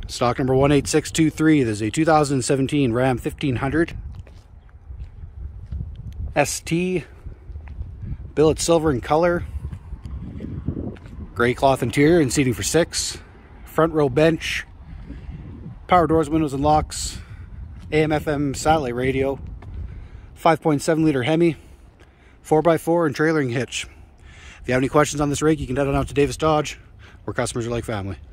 Stock number 18623. This is a 2017 Ram 1500 ST. Billet silver in color. Gray cloth interior and seating for 6. Front row bench. Power doors, windows, and locks. AM/FM satellite radio. 5.7 liter Hemi. 4x4 and trailering hitch. If you have any questions on this rig, you can head on out to Davis Dodge, where customers are like family.